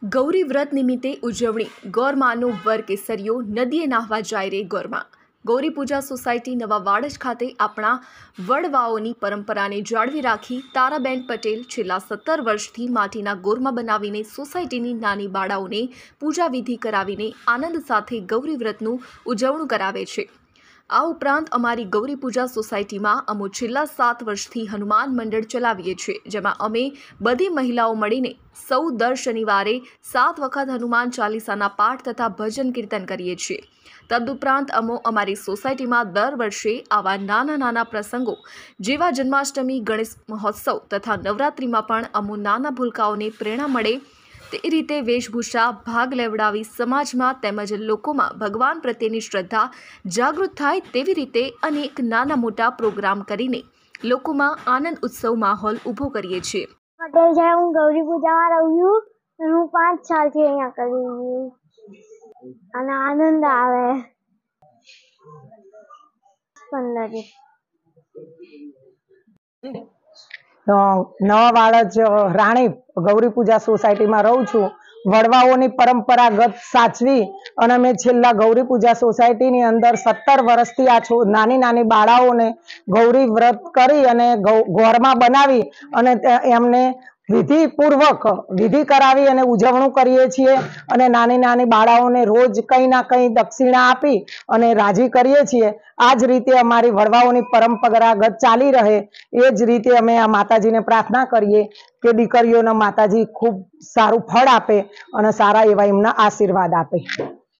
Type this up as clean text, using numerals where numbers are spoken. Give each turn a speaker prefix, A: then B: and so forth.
A: ગૌરી વ્રત નિમિત્તે ઉજવણી ગોરમાનો વર કેસરીઓ નદીએ નાહવા જાય રે ગોરમાં। ગૌરી પૂજા સોસાયટી નવા વાડજ ખાતે આપણા વડવાઓની પરંપરાને જાળવી રાખી તારાબેન પટેલ છેલ્લા 17 વર્ષથી માટીના ગોરમાં બનાવીને સોસાયટીની નાની બાળાઓને પૂજા વિધિ કરાવીને આનંદ સાથે ગૌરી વ્રતનું ઉજવણું કરાવે છે। આ ઉપરાંત અમારી ગૌરી પૂજા સોસાયટીમાં અમે છેલ્લા 7 વર્ષથી હનુમાન મંડળ ચલાવીએ છીએ, જેમાં અમે બધી મહિલાઓ મળીને સૌ દર શનિવારે 7 વખત હનુમાન ચાલીસાના પાઠ તથા ભજન કીર્તન કરીએ છીએ। તદુપરાંત અમે અમારી સોસાયટીમાં દર વર્ષે આવા નાના નાના પ્રસંગો જેવા જન્માષ્ટમી, ગણેશ મહોત્સવ તથા નવરાત્રિમાં પણ અમે નાના ભૂલકાઓને પ્રેરણા મળે તે રીતે વેશભૂષા ભાગ લેવડાવી સમાજમાં તેમજ લોકોમાં ભગવાન પ્રત્યેની શ્રદ્ધા જાગૃત થાય તેવી રીતે અનેક નાના મોટા પ્રોગ્રામ કરીને લોકોમાં આનંદ ઉત્સવ માહોલ ઊભો કરીએ છીએ।
B: પટેલ છે, હું ગૌરી પૂજામાં રહું છું। હું 5 સાલથી અહીંયા કરી છું અને આનંદ આવે। 15
C: નવા વાડજ રાણી ગૌરી પૂજા સોસાયટીમાં રહું છું। વડવાઓની પરંપરાગત સાચવી અને મેં છેલ્લા ગૌરી પૂજા સોસાયટીની અંદર 17 વર્ષથી આ નાની નાની બાળાઓને ગૌરી વ્રત કરી અને ગોરમાં બનાવી અને એમને વિધિપૂર્વક વિધિ કરાવી અને ઉજવણું કરીએ છીએ અને નાની નાની બાળાઓને રોજ કંઈ ના કંઈ દક્ષિણા આપી અને રાજી કરીએ છીએ। આ જ રીતે અમારી વડવાઓની પરંપરાગત ચાલી રહે એ જ રીતે અમે આ માતાજીને પ્રાર્થના કરીએ કે દીકરીઓના માતાજી ખૂબ સારું ફળ આપે અને સારા એવા એમના આશીર્વાદ આપે।